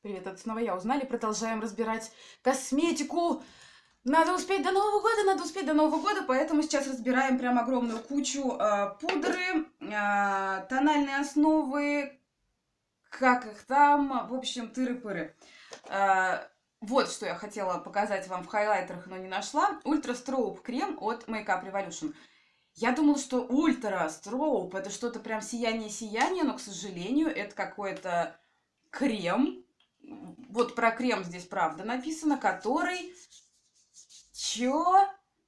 Привет, это снова я. Узнали, продолжаем разбирать косметику. Надо успеть до Нового года, надо успеть до Нового года, поэтому сейчас разбираем прям огромную кучу пудры, тональные основы, как их там, в общем, тыры-пыры. Вот что я хотела показать вам в хайлайтерах, но не нашла. Ультра Строуп крем от Makeup Revolution. Я думала, что Ультра Строуп это что-то прям сияние-сияние, но, к сожалению, это какой-то крем. Вот про крем здесь правда написано, который... Чё?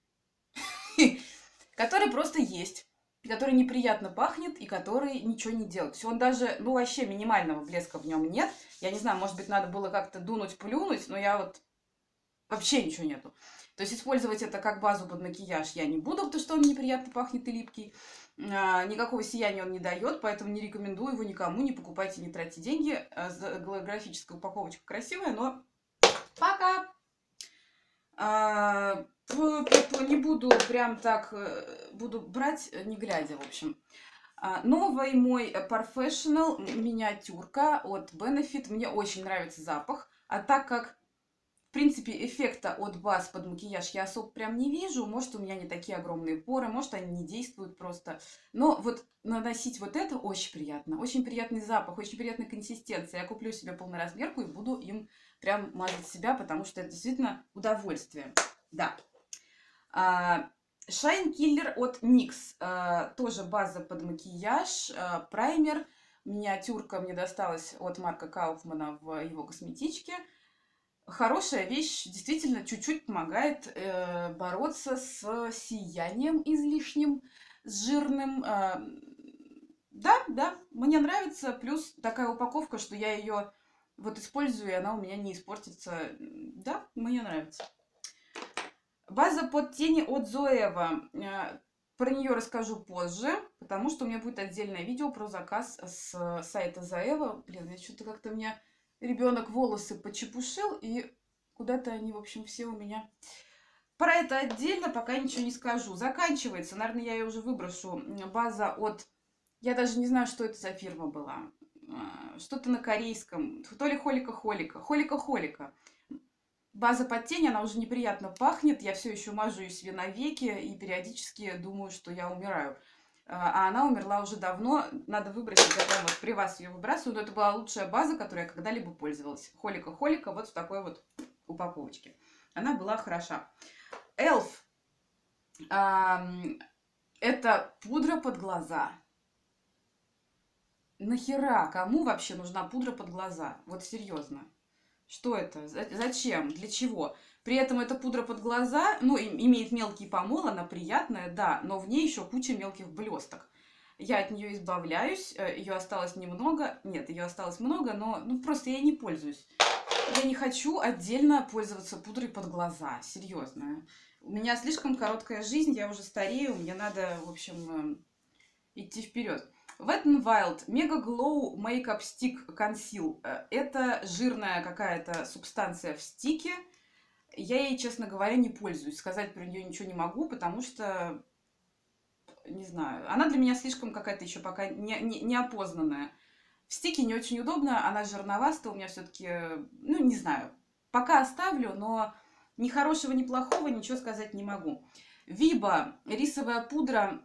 Который просто есть. Который неприятно пахнет и который ничего не делает. Он даже, ну вообще минимального блеска в нем нет. Я не знаю, может быть, надо было как-то дунуть, плюнуть, но я вот вообще ничего нету. То есть использовать это как базу под макияж я не буду, потому что он неприятно пахнет и липкий. Никакого сияния он не дает, поэтому не рекомендую его никому. Не покупайте, не тратьте деньги. Голографическая упаковочка красивая, но пока! Не буду прям так, буду брать, не глядя, в общем. Новый мой Professional миниатюрка от Benefit. Мне очень нравится запах. А так как в принципе, эффекта от баз под макияж я особо прям не вижу. Может, у меня не такие огромные поры, может, они не действуют просто. Но вот наносить вот это очень приятно. Очень приятный запах, очень приятная консистенция. Я куплю себе полноразмерку и буду им прям мазать себя, потому что это действительно удовольствие. Да. Shine Killer от NYX. Тоже база под макияж, праймер. Миниатюрка мне досталась от Марка Кауфмана в его косметичке. Хорошая вещь, действительно чуть-чуть помогает бороться с сиянием излишним, с жирным. Да, мне нравится. Плюс такая упаковка, что я ее вот использую, и она у меня не испортится. Да, мне нравится. База под тени от Zoeva. Про нее расскажу позже, потому что у меня будет отдельное видео про заказ с сайта Zoeva. Блин, я что-то как-то меня... Ребенок волосы почепушил, и куда-то они, в общем, все у меня... Про это отдельно пока ничего не скажу. Заканчивается, наверное, я ее уже выброшу. База от... Я даже не знаю, что это за фирма была. Что-то на корейском. То ли Холика-Холика. Холика-Холика. База под тень, она уже неприятно пахнет. Я все еще мажу ее себе на веки и периодически думаю, что я умираю. А она умерла уже давно. Надо выбросить, я прямо вот при вас ее выбрасываю. Но это была лучшая база, которой я когда-либо пользовалась. Холика-Холика вот в такой вот упаковочке. Она была хороша. Эльф. Это пудра под глаза. Нахера? Кому вообще нужна пудра под глаза? Вот серьезно. Что это? Зачем? Для чего? При этом эта пудра под глаза, ну, имеет мелкий помол, она приятная, да, но в ней еще куча мелких блесток. Я от нее избавляюсь, ее осталось немного, нет, ее осталось много, но ну, просто я не пользуюсь. Я не хочу отдельно пользоваться пудрой под глаза, серьезно. У меня слишком короткая жизнь, я уже старею, мне надо, в общем, идти вперед. Wet n Wild Mega Glow Makeup Stick Conceal. Это жирная какая-то субстанция в стике. Я ей, честно говоря, не пользуюсь. Сказать про нее ничего не могу, потому что, не знаю, она для меня слишком какая-то еще пока неопознанная. В стике не очень удобно, она жирновастая, у меня все-таки, ну, не знаю. Пока оставлю, но ни хорошего, ни плохого ничего сказать не могу. Виба, рисовая пудра.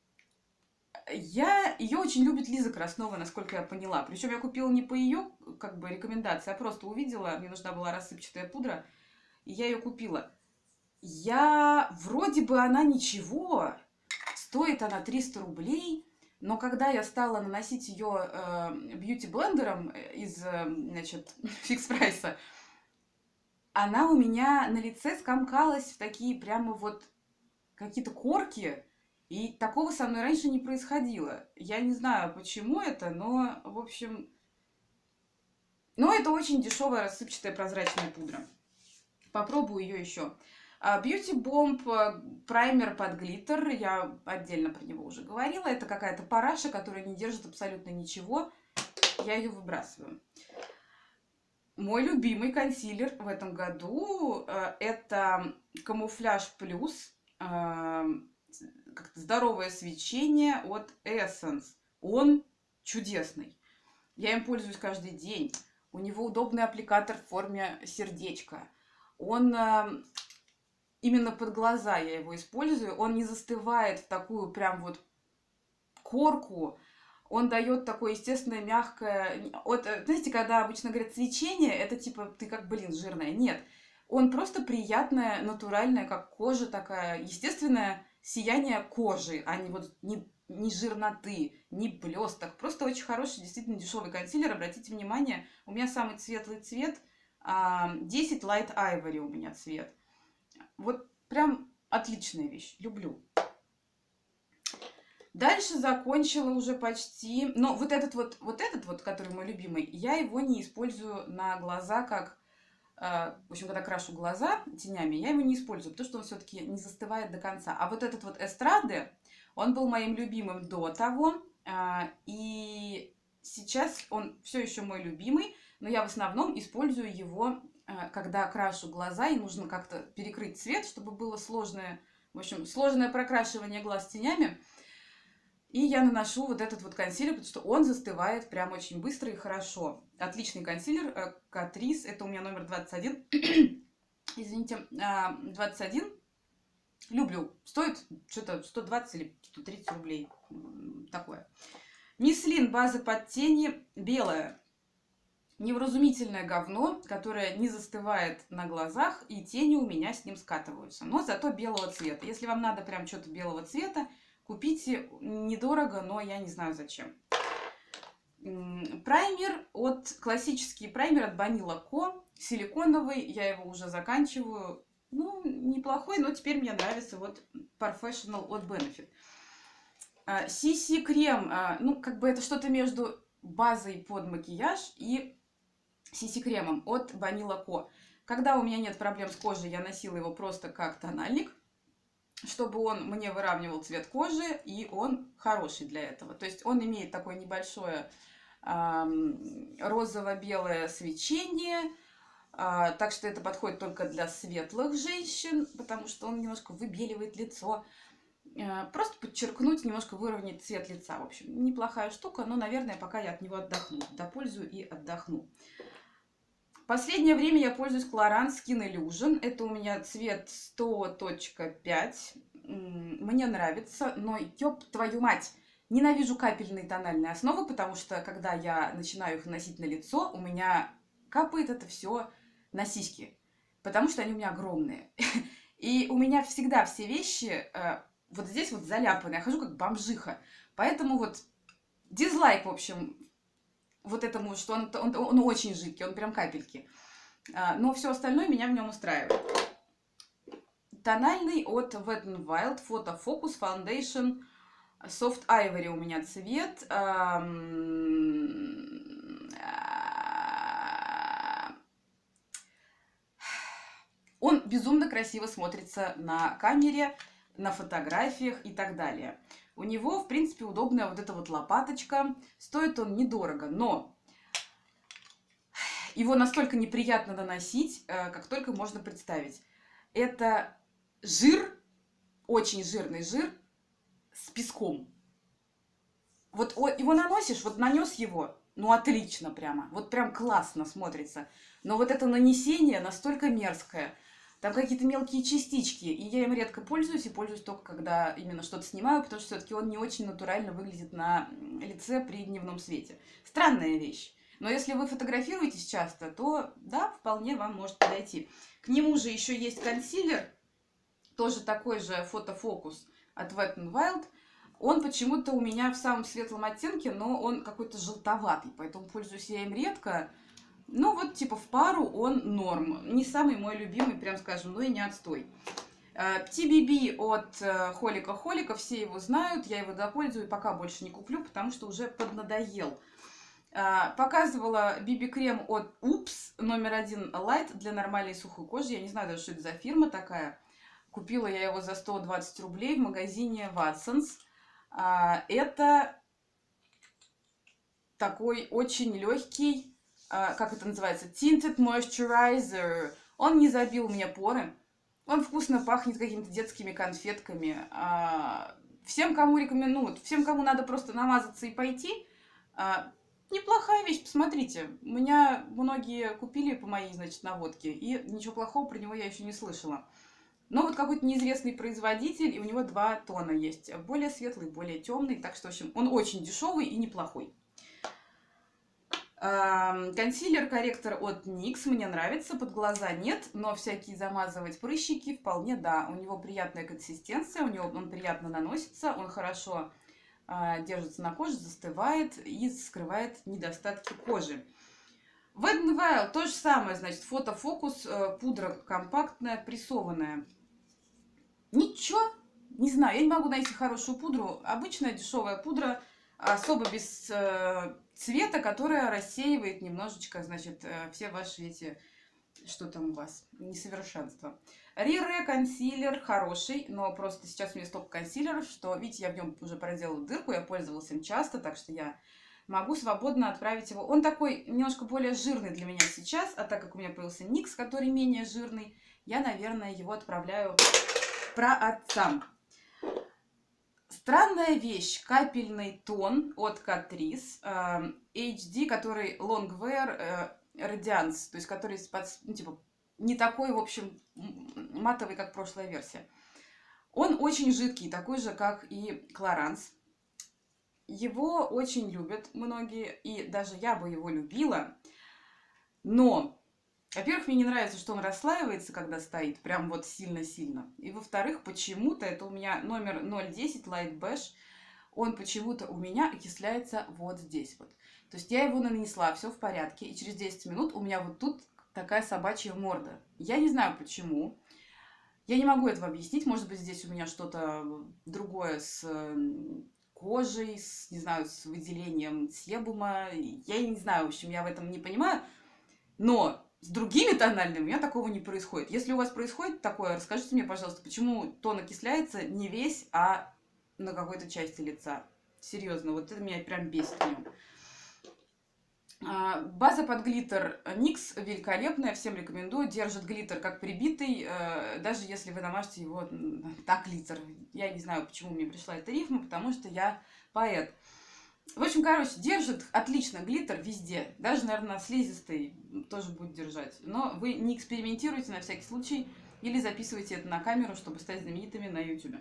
Ее очень любит Лиза Краснова, насколько я поняла. Причем я купила не по ее как бы рекомендации, а просто увидела, мне нужна была рассыпчатая пудра, и я ее купила. Вроде бы она ничего, стоит она 300 рублей, но когда я стала наносить ее бьюти-блендером из, значит, фикс-прайса, она у меня на лице скомкалась в такие прямо вот какие-то корки. И такого со мной раньше не происходило. Я не знаю, почему это, но, в общем... Но это очень дешевая рассыпчатая прозрачная пудра. Попробую ее еще. Beauty Bomb праймер под глиттер. Я отдельно про него уже говорила. Это какая-то параша, которая не держит абсолютно ничего. Я ее выбрасываю. Мой любимый консилер в этом году это Камуфляж Плюс. Как-то здоровое свечение от Essence. Он чудесный. Я им пользуюсь каждый день. У него удобный аппликатор в форме сердечка. Он именно под глаза я его использую. Он не застывает в такую прям вот корку. Он дает такое естественное, мягкое... Вот, знаете, когда обычно говорят свечение, это типа ты как, блин, жирная. Нет. Он просто приятное, натуральное, как кожа такая, естественное сияние кожи, а не вот не жирноты, не блесток. Просто очень хороший, действительно дешевый консилер. Обратите внимание, у меня самый светлый цвет 10 Light Ivory у меня цвет. Вот прям отличная вещь. Люблю. Дальше закончила уже почти... Но вот этот вот, который мой любимый, я его не использую на глаза как... В общем, когда крашу глаза тенями, я его не использую, потому что он все-таки не застывает до конца. А вот этот вот Эстрады, он был моим любимым до того. И сейчас он все еще мой любимый, но я в основном использую его, когда крашу глаза, и нужно как-то перекрыть цвет, чтобы было сложное, в общем, сложное прокрашивание глаз тенями. И я наношу вот этот вот консилер, потому что он застывает прям очень быстро и хорошо. Отличный консилер, Catrice, это у меня номер 21. Извините, 21. Люблю. Стоит что-то 120 или 130 рублей. Такое. Мислин, база под тени, белая. Невразумительное говно, которое не застывает на глазах, и тени у меня с ним скатываются. Но зато белого цвета. Если вам надо прям что-то белого цвета, купите, недорого, но я не знаю зачем. Праймер классический праймер от Banila Co. Силиконовый, я его уже заканчиваю. Ну, неплохой, но теперь мне нравится вот Professional от Benefit. CC крем, ну, как бы это что-то между базой под макияж и CC кремом от Banila Co. Когда у меня нет проблем с кожей, я носила его просто как тональник, чтобы он мне выравнивал цвет кожи, и он хороший для этого. То есть он имеет такое небольшое розово-белое свечение, так что это подходит только для светлых женщин, потому что он немножко выбеливает лицо. Просто подчеркнуть, немножко выровнять цвет лица. В общем, неплохая штука, но, наверное, пока я от него отдохну. Допользую и отдохну. Последнее время я пользуюсь Clarins Skin Illusion. Это у меня цвет 100.5. Мне нравится, но, ёб твою мать, ненавижу капельные тональные основы, потому что, когда я начинаю их наносить на лицо, у меня капает это все на сиськи, потому что они у меня огромные. И у меня всегда все вещи вот здесь вот заляпаны. Я хожу как бомжиха. Поэтому вот дизлайк, в общем, вот этому, что он очень жидкий, он прям капельки. Но все остальное меня в нем устраивает. Тональный от Wet n Wild Photo Focus Foundation Soft Ivory у меня цвет. Он безумно красиво смотрится на камере, на фотографиях и так далее. У него, в принципе, удобная вот эта вот лопаточка. Стоит он недорого, но его настолько неприятно наносить, как только можно представить. Это жир, очень жирный жир с песком. Вот его наносишь, вот нанес его, ну отлично прямо, вот прям классно смотрится. Но вот это нанесение настолько мерзкое. Там какие-то мелкие частички, и я им редко пользуюсь, и пользуюсь только когда именно что-то снимаю, потому что все-таки он не очень натурально выглядит на лице при дневном свете. Странная вещь. Но если вы фотографируетесь часто, то да, вполне вам может подойти. К нему же еще есть консилер, тоже такой же фотофокус от Wet n Wild. Он почему-то у меня в самом светлом оттенке, но он какой-то желтоватый, поэтому пользуюсь я им редко. Ну, вот, типа, в пару он норм. Не самый мой любимый, прям скажем, но и не отстой. TBB от Холика. Все его знают. Я его допользую, пока больше не куплю, потому что уже поднадоел. Показывала BB-крем от Oops, номер 1 Light для нормальной сухой кожи. Я не знаю даже, что это за фирма такая. Купила я его за 120 рублей в магазине Watsons. Это такой очень легкий... как это называется, Tinted Moisturizer. Он не забил мне поры. Он вкусно пахнет какими-то детскими конфетками. Всем, кому рекомендую, всем, кому надо просто намазаться и пойти, Неплохая вещь, посмотрите. У меня многие купили по моей, значит, наводке, и ничего плохого про него я еще не слышала. Но вот какой-то неизвестный производитель, и у него два тона есть. Более светлый, более темный. Так что, в общем, он очень дешевый и неплохой. Консилер-корректор от NYX мне нравится, под глаза нет, но всякие замазывать прыщики вполне да. У него приятная консистенция, он приятно наносится, он хорошо держится на коже, застывает и скрывает недостатки кожи. Wet n Wild то же самое, значит, фотофокус, пудра компактная, прессованная. Ничего, не знаю, я не могу найти хорошую пудру. Обычная дешевая пудра, особо без цвета, которая рассеивает немножечко, значит, все ваши эти, что там у вас, несовершенства. Рире консилер хороший, но просто сейчас у меня столько консилеров, что, видите, я в нем уже проделала дырку, я пользовалась им часто, так что я могу свободно отправить его. Он такой немножко более жирный для меня сейчас, а так как у меня появился NYX, который менее жирный, я, наверное, его отправляю праотцам. Странная вещь. Капельный тон от Catrice HD, который Longwear Radiance, то есть который ну, типа, не такой, в общем, матовый, как прошлая версия. Он очень жидкий, такой же, как и Clarins. Его очень любят многие, и даже я бы его любила. Но, во-первых, мне не нравится, что он расслаивается, когда стоит, прям вот сильно-сильно. И, во-вторых, почему-то, это у меня номер 010 Light Beige, он почему-то у меня окисляется вот здесь вот. То есть я его нанесла, все в порядке, и через 10 минут у меня вот тут такая собачья морда. Я не знаю почему. Я не могу этого объяснить. Может быть, здесь у меня что-то другое с кожей, не знаю, с выделением себума. Я не знаю, в общем, я в этом не понимаю. Но с другими тональными у меня такого не происходит. Если у вас происходит такое, расскажите мне, пожалуйста, почему тон окисляется не весь, а на какой-то части лица. Серьезно, вот это меня прям бесит в нем. База под глиттер NYX великолепная, всем рекомендую. Держит глиттер как прибитый, даже если вы намажете его так глиттер. Я не знаю, почему мне пришла эта рифма, потому что я поэт. В общем, короче, держит отлично глиттер везде. Даже, наверное, на слизистой тоже будет держать. Но вы не экспериментируйте на всякий случай или записывайте это на камеру, чтобы стать знаменитыми на YouTube.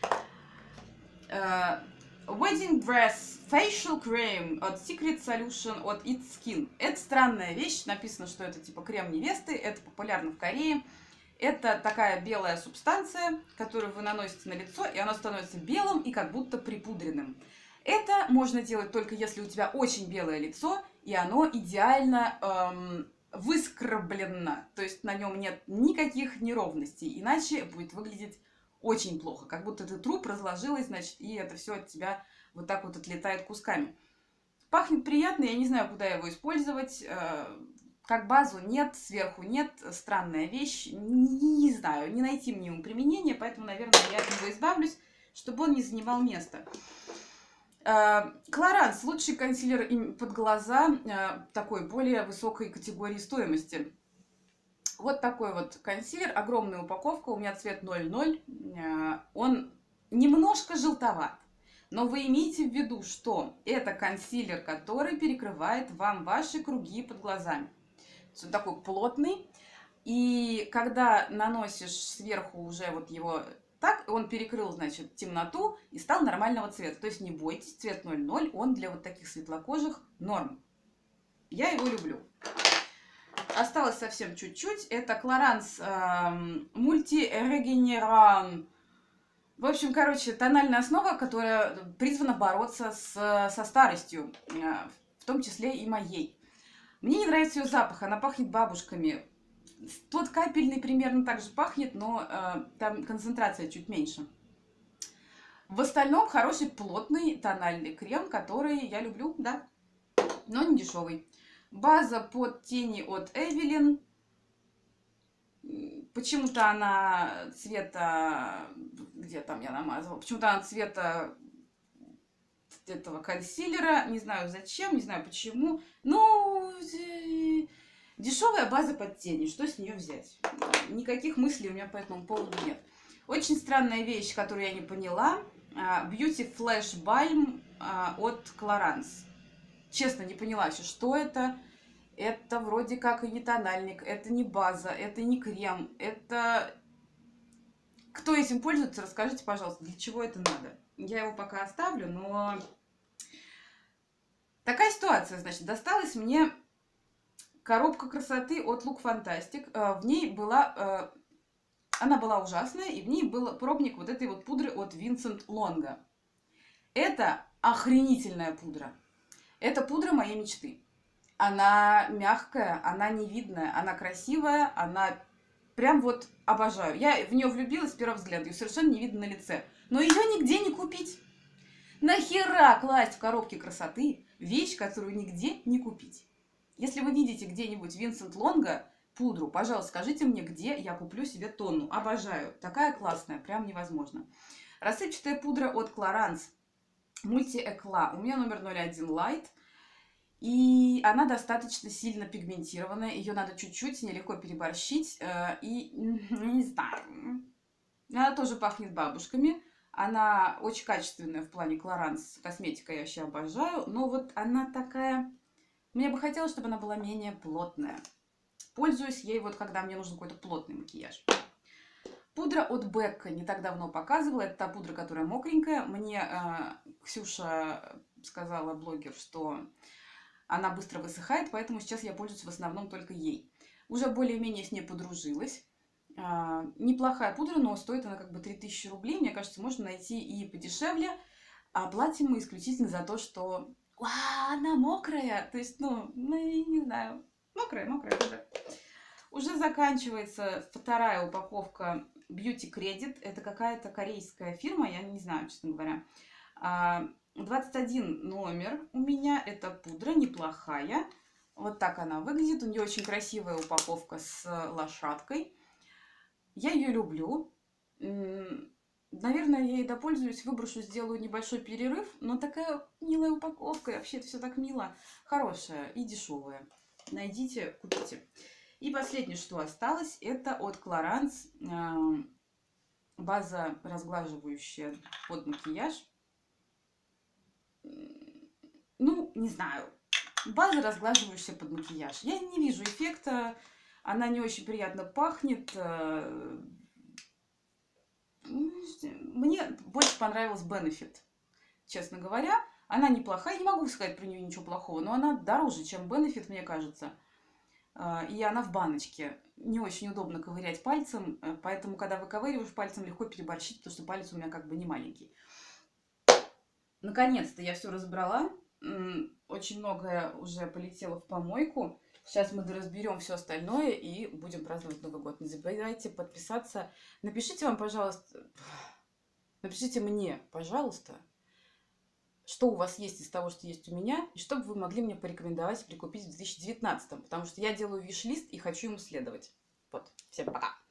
Wedding Dress Facial Cream от Secret Solution от It's Skin. Это странная вещь. Написано, что это типа крем невесты. Это популярно в Корее. Это такая белая субстанция, которую вы наносите на лицо, и оно становится белым и как будто припудренным. Это можно делать только если у тебя очень белое лицо, и оно идеально выскраблено. То есть на нем нет никаких неровностей. Иначе будет выглядеть очень плохо. Как будто ты труп, разложилась, значит, и это все от тебя вот так вот отлетает кусками. Пахнет приятно, я не знаю, куда его использовать. Как базу нет, сверху нет. Странная вещь. Не знаю, не найти мне ему применение, поэтому, наверное, я от него избавлюсь, чтобы он не занимал место. Clarins лучший консилер под глаза такой более высокой категории стоимости. Вот такой вот консилер, огромная упаковка, у меня цвет 00, он немножко желтоват. Но вы имейте в виду, что это консилер, который перекрывает вам ваши круги под глазами. Он такой плотный, и когда наносишь сверху уже вот его так, он перекрыл, значит, темноту и стал нормального цвета. То есть не бойтесь, цвет 00, он для вот таких светлокожих норм. Я его люблю. Осталось совсем чуть-чуть. Это Clarins Multi Regeneron. В общем, короче, тональная основа, которая призвана бороться со старостью, в том числе и моей. Мне не нравится ее запах, она пахнет бабушками. Тот капельный примерно так же пахнет, но там концентрация чуть меньше. В остальном хороший плотный тональный крем, который я люблю, да, но не дешевый. База под тени от Evelyn. Почему-то она цвета... Где там я намазывала? Почему-то она цвета этого консилера. Не знаю зачем, не знаю почему. Ну, дешевая база под тени. Что с нее взять? Никаких мыслей у меня по этому поводу нет. Очень странная вещь, которую я не поняла. Beauty Flash Balm от Clarins. честно не поняла еще, что это. Это вроде как и не тональник, это не база, это не крем, это... Кто этим пользуется, расскажите, пожалуйста, для чего это надо. Я его пока оставлю, но... Такая ситуация, значит, досталась мне коробка красоты от Look Fantastic. В ней была... Она была ужасная, и в ней был пробник вот этой вот пудры от Vincent Longo. Это охренительная пудра. Это пудра моей мечты. Она мягкая, она невидная, она красивая, она прям вот обожаю. Я в нее влюбилась с первого взгляда, ее совершенно не видно на лице. Но ее нигде не купить. Нахера класть в коробке красоты вещь, которую нигде не купить? Если вы видите где-нибудь Vincent Longo пудру, пожалуйста, скажите мне, где я куплю себе тонну. Обожаю. Такая классная, прям невозможно. Рассыпчатая пудра от Clarins Multi Eclat. У меня номер 01 Light. И она достаточно сильно пигментированная. Ее надо чуть-чуть, нелегко переборщить. И, не знаю, она тоже пахнет бабушками. Она очень качественная в плане Clarins. Косметика я вообще обожаю. Но вот она такая... Мне бы хотелось, чтобы она была менее плотная. Пользуюсь ей вот, когда мне нужен какой-то плотный макияж. Пудра от Becca не так давно показывала. Это та пудра, которая мокренькая. Мне Ксюша сказала, блогер, что она быстро высыхает, поэтому сейчас я пользуюсь в основном только ей. Уже более-менее с ней подружилась. Неплохая пудра, но стоит она как бы 3000 рублей. Мне кажется, можно найти и подешевле. А платим мы исключительно за то, что она мокрая. То есть, не знаю, мокрая пудра. Уже заканчивается вторая упаковка Beauty Credit. Это какая-то корейская фирма, я не знаю, честно говоря. 21 номер у меня. Это пудра, неплохая. Вот так она выглядит. У нее очень красивая упаковка с лошадкой. Я ее люблю. Наверное, я ей допользуюсь, выброшу, сделаю небольшой перерыв. Но такая милая упаковка. И вообще это все так мило. Хорошая и дешевая. Найдите, купите. И последнее, что осталось, это от Clarins база разглаживающая под макияж. Не знаю. База, разглаживающая под макияж. Я не вижу эффекта. Она не очень приятно пахнет. Мне больше понравилась Benefit. Честно говоря, она неплохая. Не могу сказать про нее ничего плохого, но она дороже, чем Benefit, мне кажется. И она в баночке. Не очень удобно ковырять пальцем. Поэтому, когда выковыриваешь пальцем, легко переборщить, потому что палец у меня как бы не маленький. Наконец-то я все разобрала. Очень многое уже полетело в помойку. Сейчас мы доразберем все остальное и будем праздновать Новый год. Не забывайте подписаться. Напишите мне, пожалуйста, что у вас есть из того, что есть у меня, и что бы вы могли мне порекомендовать прикупить в 2019. Потому что я делаю виш-лист и хочу ему следовать. Вот. Всем пока!